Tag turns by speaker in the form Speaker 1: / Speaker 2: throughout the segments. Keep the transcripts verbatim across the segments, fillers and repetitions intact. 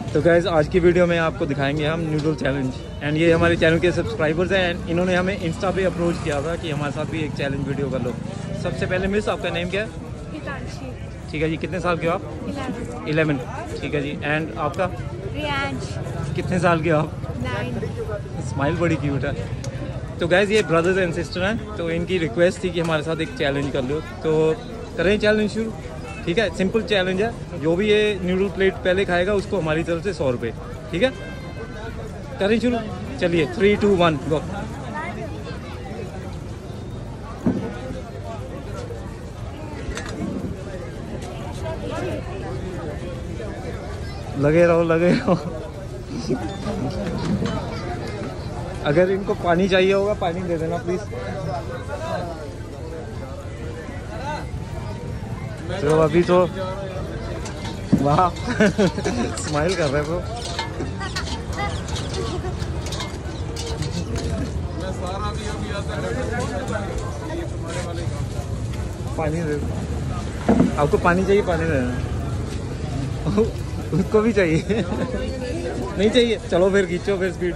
Speaker 1: तो गाइस आज की वीडियो में आपको दिखाएंगे हम नूडल चैलेंज एंड ये हमारे चैनल के सब्सक्राइबर्स हैं एंड इन्होंने हमें इंस्टा पे अप्रोच किया था कि हमारे साथ भी एक चैलेंज वीडियो कर लो। सबसे पहले मिस आपका नेम क्या है? ठीक है जी। कितने साल के हो आप? इलेवन। ठीक है जी। एंड आपका?
Speaker 2: रियांश।
Speaker 1: कितने साल के हो आप?
Speaker 2: नाइन।
Speaker 1: स्माइल बड़ी क्यूट है। तो गाइस ये ब्रदर्स एंड सिस्टर हैं, तो इनकी रिक्वेस्ट थी कि हमारे साथ एक चैलेंज कर लो, तो करें चैलेंज शुरू। ठीक है, सिंपल चैलेंज है। जो भी ये नूडल प्लेट पहले खाएगा उसको हमारी तरफ से सौ रुपये। ठीक है, करें शुरू। चलिए थ्री टू वन गो। लगे रहो लगे रहो। अगर इनको पानी चाहिए होगा पानी दे देना प्लीज। तो अभी तो वाह स्माइल कर रहे हो। पानी दे दो। आपको पानी चाहिए? पानी दे देना। उसको भी चाहिए? नहीं चाहिए? चलो फिर खींचो फिर स्पीड।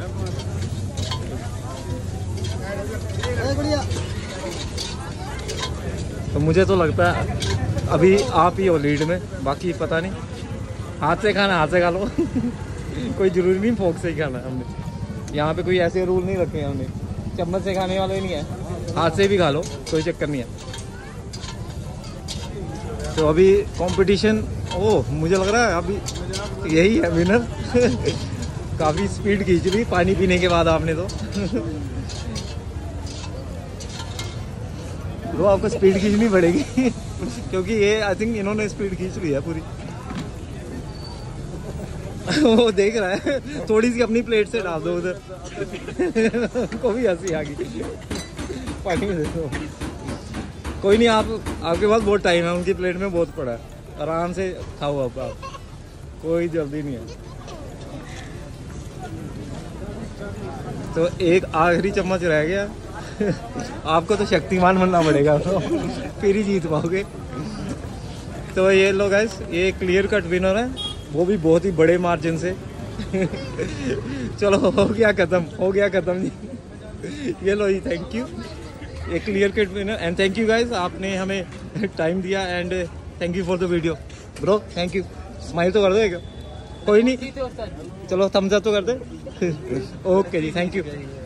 Speaker 1: तो मुझे तो लगता है अभी आप ही हो लीड में, बाकी पता नहीं। हाथ से खाना हाथ से खा लो। कोई ज़रूरी नहीं फोक से ही खाना है हमने। यहाँ पे कोई ऐसे रूल नहीं रखे हैं हमने। चम्मच से खाने वाले नहीं है, हाथ से भी खा लो, कोई चक्कर नहीं है। तो अभी कंपटीशन, ओह मुझे लग रहा है अभी यही है विनर। काफ़ी स्पीड खींच रही पानी पीने के बाद आपने तो। ब्रो आपको स्पीड खींचनी पड़ेगी क्योंकि ये आई थिंक इन्होंने स्पीड खींच ली है पूरी। वो देख रहा है, थोड़ी सी अपनी प्लेट से डाल दो उधर। को भी हंसी आ गई। पानी में दे दो। कोई नहीं, आप आपके पास बहुत टाइम है, उनकी प्लेट में बहुत पड़ा है, आराम से खाओ आप, आप कोई जल्दी नहीं है। तो एक आखिरी चम्मच रह गया। आपको तो शक्तिमान बनना पड़ेगा तो फिर ही जीत पाओगे। तो ये लो गाइस, ये क्लियर कट विनर है, वो भी बहुत ही बड़े मार्जिन से। चलो हो गया खत्म, हो गया खत्म जी। ये लो जी, थैंक यू। ये clear cut winner and thank you guys, आपने हमें टाइम दिया and thank you for the video bro. Thank you. Smile तो कर दो। कोई नहीं, चलो थम्स अप तो कर दे। ओके जी, थैंक यू।